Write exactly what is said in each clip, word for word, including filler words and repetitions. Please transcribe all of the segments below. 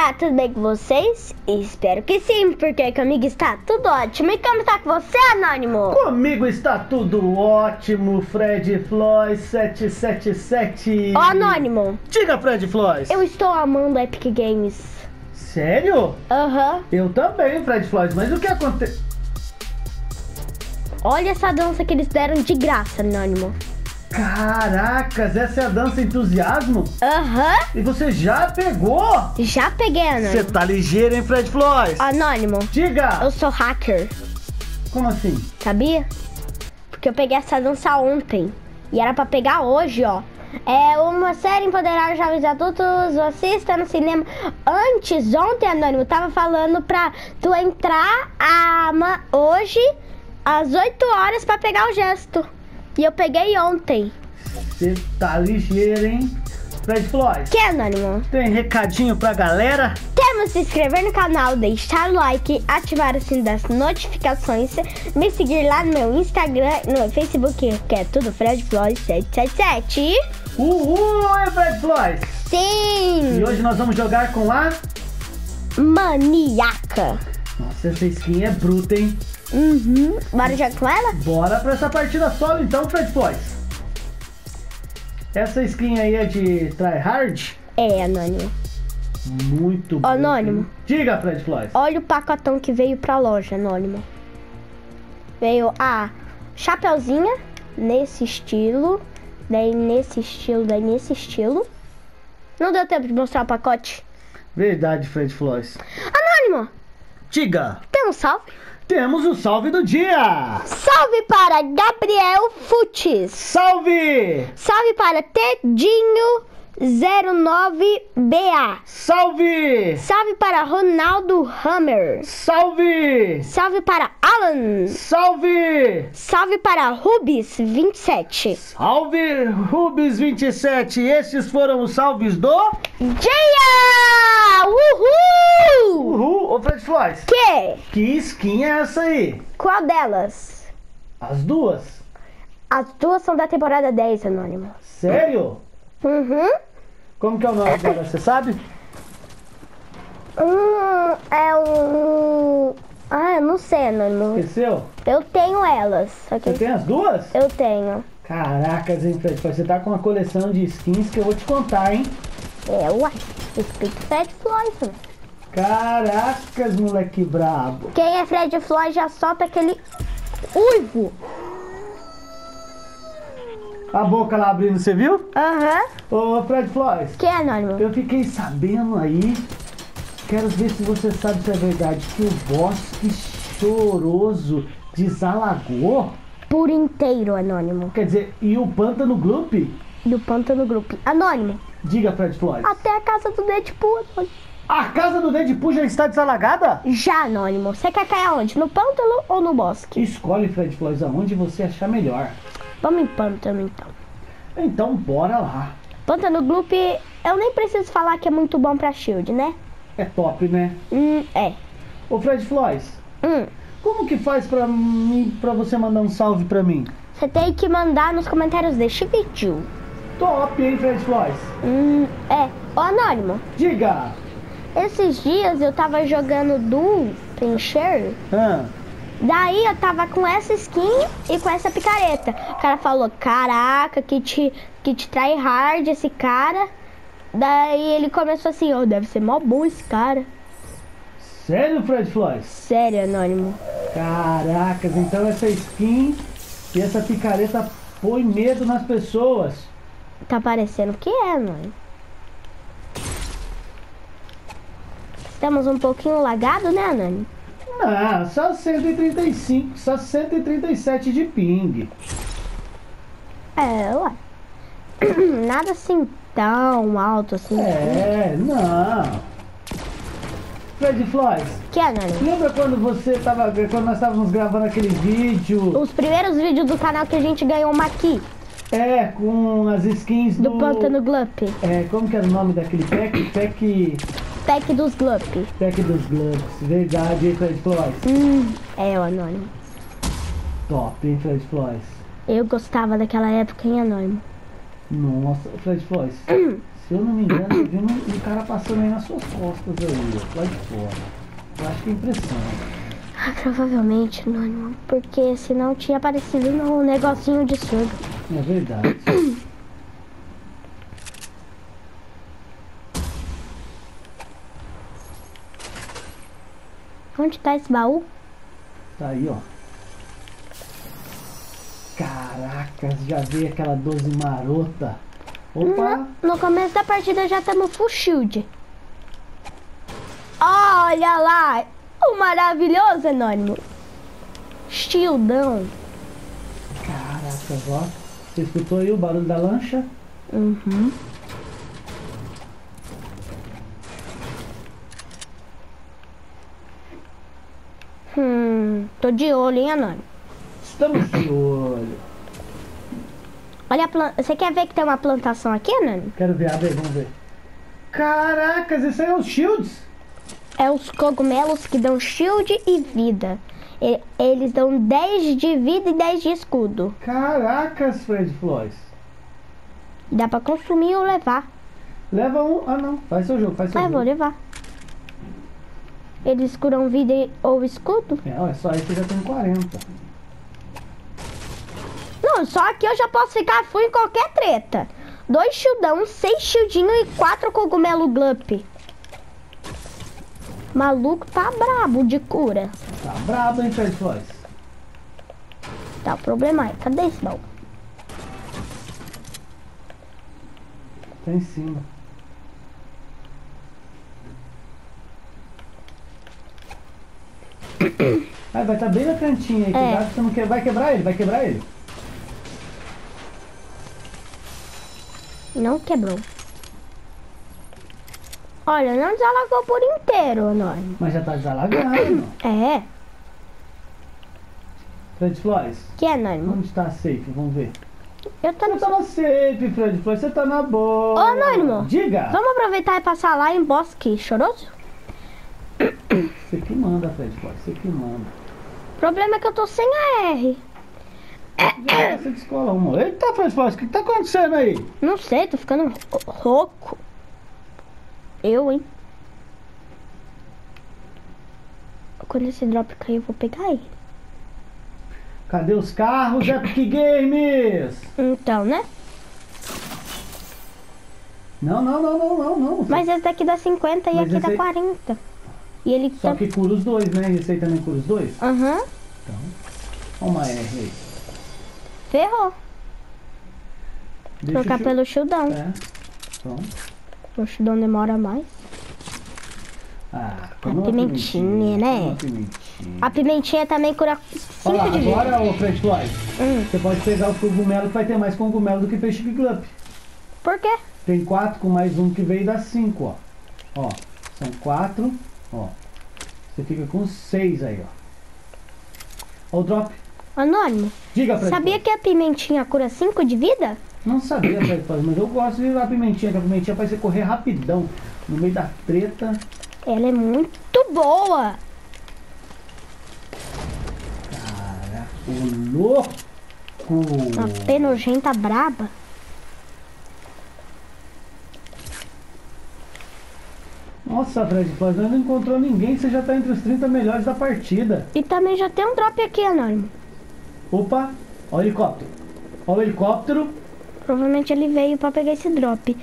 Está tudo bem com vocês? Espero que sim, porque comigo está tudo ótimo. E como está com você, Anônimo? Comigo está tudo ótimo, Fred Floyd sete sete sete. Ô, Anônimo. Diga, Fred Floyd. Eu estou amando Epic Games. Sério? Aham. Uhum. Eu também, Fred Floyd, mas o que aconteceu? Olha essa dança que eles deram de graça, Anônimo. Caracas, essa é a dança entusiasmo? Aham. Uhum. E você já pegou? Já peguei, Anônimo. Você tá ligeiro, hein, Fred Floyd? Anônimo. Diga. Eu sou hacker. Como assim? Sabia? Porque eu peguei essa dança ontem. E era pra pegar hoje, ó. É uma série empoderada jovens adultos, assista no cinema. Antes, ontem, Anônimo, tava falando pra tu entrar a, hoje às oito horas pra pegar o gesto. E eu peguei ontem. Você tá ligeiro, hein? Fred Floyd. Que, Anônimo? Tem recadinho pra galera? Temos que se inscrever no canal, deixar o like, ativar o sininho das notificações, me seguir lá no meu Instagram, no meu Facebook, que é tudo Fred Floyd sete sete sete. Uhul, é Fred Floyd? Sim! E hoje nós vamos jogar com a... Maniaca. Nossa, essa skin é bruta, hein? Uhum. Bora jogar com ela? Bora pra essa partida solo então, Fred Floyd. Essa skin aí é de tryhard? É, Anônimo. Muito bom. Anônimo. Diga, Fred Floyd. Olha o pacotão que veio pra loja, Anônimo. Veio a chapeuzinha nesse estilo. Daí nesse estilo, daí nesse estilo. Não deu tempo de mostrar o pacote. Verdade, Fred Floyd. Anônimo. Diga. Tem um salve? Temos o salve do dia! Salve para Gabriel Futis! Salve! Salve para Tedinho zero nove B A! Salve! Salve para Ronaldo Hammer! Salve! Salve para Alan! Salve! Salve para Rubis vinte e sete! Salve Rubis vinte e sete! Estes foram os salves do... Dia! Uhul! Uhul! Ô Fred Floyd! Que? Que skin é essa aí? Qual delas? As duas? As duas são da temporada dez, Anônimo. Sério? Uhum. Como que é o nome dela, você sabe? Hum, é um... Ah, eu não sei, Anônimo. Esqueceu? Eu tenho elas. Só que Você tem as duas? eu tenho. Caracas, hein, Fred? Você tá com uma coleção de skins que eu vou te contar, hein? É, uai. Respeito Fred Floyd. Caracas, moleque brabo. Quem é Fred Floyd já solta aquele uivo. A boca lá abrindo, você viu? Aham. Uhum. Ô, Fred Floyd. Que é, Anônimo? Eu fiquei sabendo aí. Quero ver se você sabe se é verdade que o Bosque Choroso desalagou. Por inteiro, Anônimo. Quer dizer, e o Pântano Gloop? Do Pântano Grupo. Anônimo. Diga, Fred Floyd. Até a casa do Deadpool, Anônimo. A casa do Deadpool já está desalagada? Já, Anônimo. Você quer cair aonde? No pântano ou no bosque? Escolhe, Fred Floyd, aonde você achar melhor. Vamos em pântano, então. Então, bora lá. Pântano Gloop, eu nem preciso falar que é muito bom pra Shield, né? É top, né? Hum, é. Ô, Fred Floyd. Hum. Como que faz pra mim, pra você mandar um salve pra mim? Você tem que mandar nos comentários deste vídeo. Top, hein, Fred Floyd? Hum, é. Ô, Anônimo. Diga. Esses dias eu tava jogando Duel Pincher. Ah. Daí eu tava com essa skin e com essa picareta. O cara falou, caraca, que te, que te trai hard esse cara. Daí ele começou assim, oh, deve ser mó bom esse cara. Sério, Fred Floyd? Sério, Anônimo. Caracas, então essa skin e essa picareta põe medo nas pessoas. Tá parecendo que é, Anônimo. Estamos um pouquinho lagado, né, Anônimo? Não, só cento e trinta e cinco, só cento e trinta e sete de ping. É, ué. Nada assim tão alto assim. É, não. Fred Floyd. Que é, Anônimo? Lembra quando você tava, quando nós estávamos gravando aquele vídeo? Os primeiros vídeos do canal que a gente ganhou uma aqui. É, com as skins do... Do Pântano Gloop. É, como que era o nome daquele pack? Pack... Pack dos Gloop. Pack dos Gloops. Verdade, hein, Fred Floyd? Hum, é o Anônimo. Top, hein, Fred Floyd? Eu gostava daquela época, hein, Anônimo? Nossa, Fred Floyd. Se eu não me engano, eu vi um, um cara passando aí nas suas costas aí, ó, lá de fora. Eu acho que é impressão. Ah, provavelmente, Anônimo. Porque senão tinha aparecido no negocinho de surdo. É verdade. Onde tá esse baú? Tá aí, ó. Caracas, já veio aquela doze marota. Opa! No, no começo da partida já estamos full shield. Olha lá! O maravilhoso, Anônimo. Shieldão. Caracas, ó. Você escutou aí o barulho da lancha? Uhum. Hum, tô de olho, hein, Anônimo? Estamos de olho. Olha a planta. Você quer ver que tem uma plantação aqui, Anônimo? Quero ver, abre aí, vamos ver. Caracas, esse aí é os shields? É os cogumelos que dão shield e vida. E- Eles dão dez de vida e dez de escudo. Caracas, Fred Flores. Dá pra consumir ou levar. Leva um. Ah, não. Faz seu jogo, faz seu Ah, eu vou jogo. levar. Eles curam vida e- ou escudo? É, olha só, aí você já tem quarenta. Não, só aqui eu já posso ficar full em qualquer treta. Dois shieldão, seis shieldinho e quatro cogumelo glup. Maluco tá brabo de cura. Tá brabo, hein, Fred Flores? Tá, o problema é, cadê esse baú? Tá em cima. Ah, vai estar bem na cantinha aí, É. cuidado que você não quer. Vai quebrar ele, vai quebrar ele. Não quebrou. Olha, não desalagou por inteiro, Anônimo. Mas já tá desalagando. É, Fred Flores, que é, Anônimo? onde tá a safe? Vamos ver. Eu tô Você no... tá na safe, Fred Flores, você tá na boa. Ô, Anônimo. Diga. Vamos aproveitar e passar lá em Bosque Choroso? Você que manda, Fred Flores, você que manda. O problema é que eu tô sem a R. Você descola uma. Eita, Fred Flores, o que tá acontecendo aí? Não sei, tô ficando ro- rouco. Eu, hein? Quando esse drop cair, eu vou pegar ele. Cadê os carros, Epic Games? Então, né? Não, não, não, não, não, não. Mas esse daqui dá cinquenta e Mas aqui esse dá aí- quarenta. E ele Só tá... que cura os dois, né? Esse aí também cura os dois? Aham. Então, olha uma R aí. Ferrou. Deixa Trocar eu... pelo shieldão. É, pronto. O shieldão demora mais. Ah, A come uma pimentinha, né? come uma pimentinha. A pimentinha também cura Olha lá, cinco de vida. agora, ô Fred Flores, Hum, você pode pegar o cogumelo que vai ter mais cogumelo do que peixe glup. por quê? Tem quatro com mais um que veio dá cinco, ó. Ó, são quatro, ó. Você fica com seis aí, ó. Ó o drop. Anônimo, Diga, Fred sabia Flores. que a pimentinha cura cinco de vida? Não sabia, Fred Flores, mas eu gosto de a pimentinha, que a pimentinha faz você correr rapidão. No meio da treta. Ela é muito boa. Cara, o louco! Uma penogenta braba. Nossa, Fred Flores, não encontrou ninguém, você já tá entre os trinta melhores da partida. E também já tem um drop aqui, Anônimo. Opa, ó o helicóptero. Ó o helicóptero. Provavelmente ele veio pra pegar esse drop.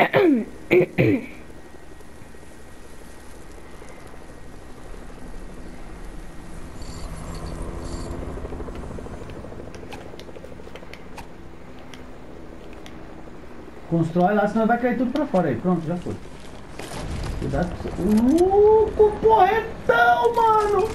Constrói lá, senão vai cair tudo pra fora aí. Pronto, já foi. Cuidado com você. Uh, com porretão, mano!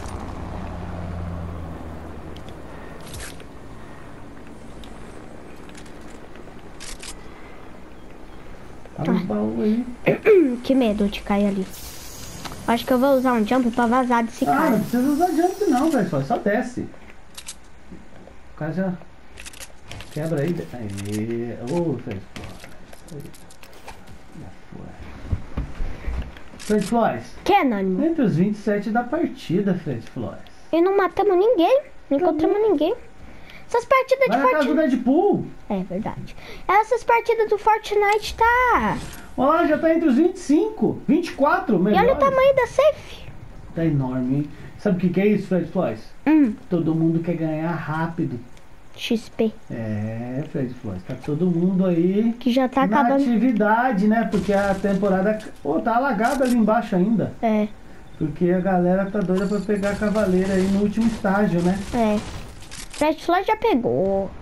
Abre o baú aí. Que medo de cair ali. Acho que eu vou usar um jump pra vazar desse Ah, não cara. precisa usar jump não, velho. Só, só desce. O cara já quebra aí. Aê. Ô, Fred Flores. Já foi. Fred Flores. Que, Anônimo? Entre os vinte e sete da partida, Fred Flores. E não matamos ninguém. Não encontramos ninguém. Essas partidas Vai de na casa do Fortnite... Deadpool. É verdade. Essas partidas do Fortnite tá... Olha lá, já tá entre os vinte e cinco, vinte e quatro E melhores. olha o tamanho da safe. Tá enorme, hein? Sabe o que, que é isso, Fred Floyd? Hum, Todo mundo quer ganhar rápido. X P. É, Fred Floyd, tá todo mundo aí Que já tá na acabando. atividade, né? Porque a temporada... Pô, tá alagada ali embaixo ainda. É, Porque a galera tá doida pra pegar a cavaleira aí no último estágio, né? é. Fred Floyd já pegou.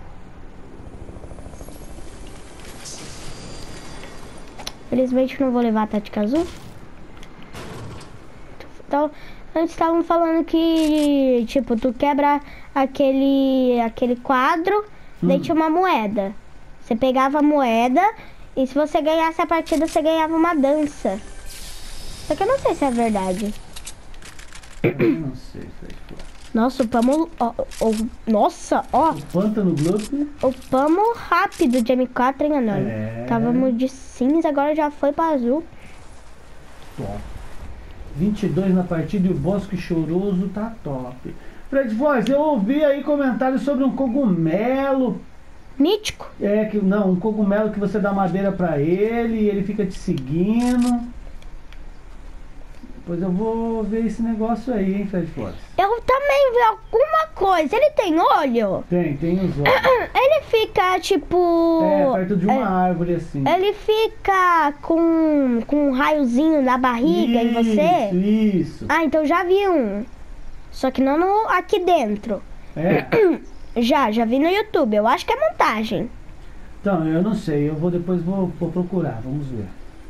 Felizmente não vou levar a tática azul. Então, antes estavam falando que, tipo, tu quebra aquele, aquele quadro, daí Hum. tinha uma moeda. Você pegava a moeda e se você ganhasse a partida, você ganhava uma dança. Só que eu não sei se é verdade. Eu não sei, Fred Floyd. Nossa, upamos... ó, ó, nossa, ó. O Pântano Globo. Upamos rápido de M quatro, hein, Anônimo? É. Távamos de cinza, agora já foi pra azul. Top. vinte e dois na partida e o Bosque Choroso tá top. Fred Floyd, eu ouvi aí comentários sobre um cogumelo. Mítico. É, que não, um cogumelo que você dá madeira pra ele e ele fica te seguindo. Depois eu vou ver esse negócio aí, hein, Fred Floyd. Eu também vi alguma coisa. Ele tem olho? Tem, tem os olhos. Ele fica, tipo... É, perto de uma é, árvore assim. Ele fica com, com um raiozinho na barriga em você? Isso, isso. Ah, então já vi um. Só que não no, aqui dentro. É. Já, já vi no YouTube. Eu acho que é montagem. Então, eu não sei, eu vou depois vou, vou procurar, vamos ver.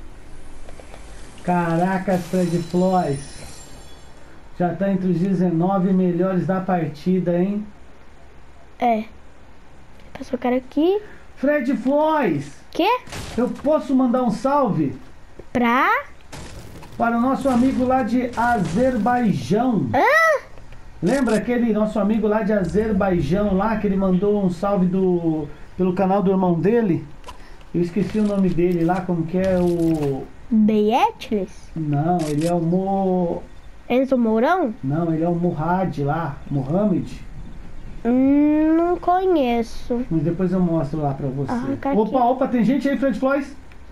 Caracas, Fred Floyd. Já tá entre os dezenove melhores da partida, hein? É. Passou o cara aqui. Fred Floyd, Quê? eu posso mandar um salve Pra... para o nosso amigo lá de Azerbaijão. Ah! Lembra aquele nosso amigo lá de Azerbaijão lá, que ele mandou um salve do, pelo canal do irmão dele? Eu esqueci o nome dele lá, como que é o... Beatriz? Não, ele é o Mo... Enzo Mourão? Não, ele é o Muhad lá, Mohamed. Hum, não conheço. Mas depois eu mostro lá pra você. Ah, tá Opa, aqui. opa, tem gente aí, Fred Floyd?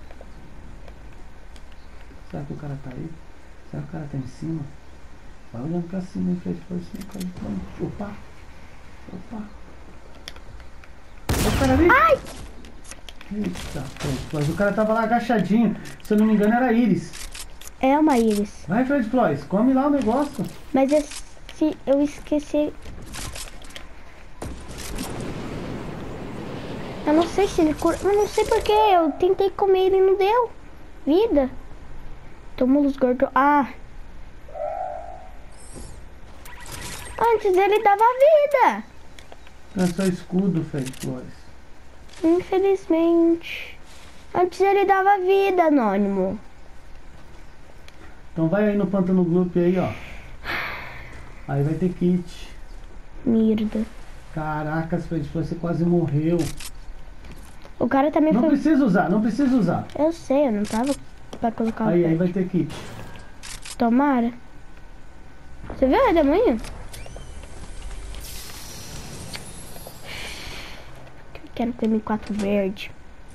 Será que o cara tá aí? Será que o cara tá em cima? Vai olhando pra cima, hein, Fred Floyd. Opa! Opa! O cara ali! Ai! Eita, Fred Floyd. O cara tava lá agachadinho. Se eu não me engano, era Iris. É uma íris. Vai, Fred Floyd, come lá o negócio. Mas esse eu esqueci. Eu não sei se ele cura. Eu não sei porque. Eu tentei comer ele e não deu vida. Túmulos gordos. Ah. Antes ele dava vida. É só escudo, Fred Floyd. Infelizmente. Antes ele dava vida, Anônimo. Então vai aí no Pântano Gloop aí, ó. Aí vai ter kit. Merda. Caracas, Fred Floyd, você quase morreu. O cara também Não foi. precisa usar, não precisa usar. Eu sei, eu não tava pra colocar o Aí, aí pet. vai ter kit. Tomara. Você viu o redemoinho? Eu quero ter M quatro verde.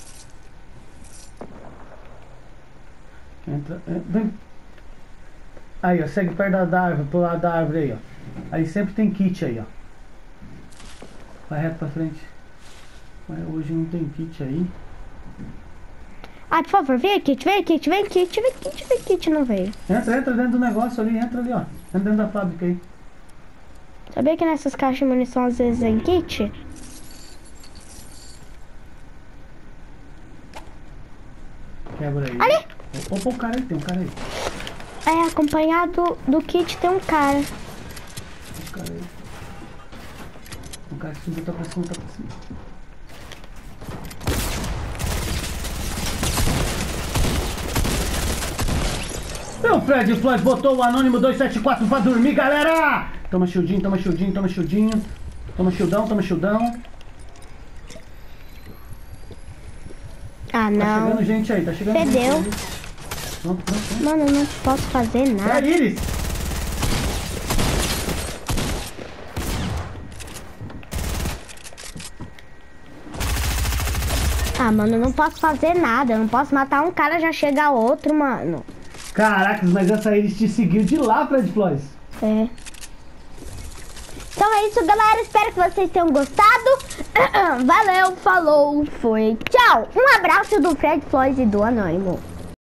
Entra, é, vem. Aí, ó, segue perto da, da árvore, pro lado da árvore aí, ó. Aí sempre tem kit aí, ó. Vai reto pra frente. Mas hoje não tem kit aí. Ai, por favor, vem kit, vem kit, vem kit, vem kit, vem kit, não veio. Entra, entra dentro do negócio ali, entra ali, ó. Entra dentro da fábrica aí. Sabia que nessas caixas de munição às vezes tem kit? Quebra aí. Ali! Opa, o cara aí, tem um cara aí. É, acompanhado do kit tem um cara. O cara aí. O cara que subiu, tá pra cima, tá pra cima. Meu Fred Floyd botou o Anônimo dois sete quatro pra dormir, galera! Toma shieldinho, toma shieldinho, toma shieldinho. Toma shieldão, toma shieldão. Ah, Tá não. chegando gente aí, tá chegando gente Fedeu. aí. Pronto, pronto, pronto. Mano, eu não posso fazer É nada. a Iris! Ah, mano, eu não posso fazer nada. Eu não posso matar um cara e já chegar outro, mano. Caracas, mas essa aí eles te seguiu de lá, Fred Flores. É. Então é isso, galera. Espero que vocês tenham gostado. Valeu, falou, foi. Tchau. Um abraço do Fred Flores e do Anônimo.